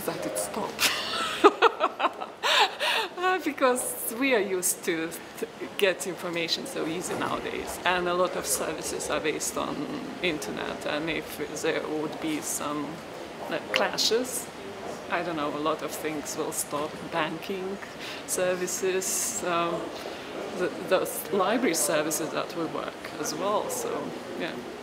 that it stopped. Because we are used to get information so easy nowadays, and a lot of services are based on internet, and if there would be some clashes, I don't know, a lot of things will stop. Banking services, those library services, that will work as well, so yeah.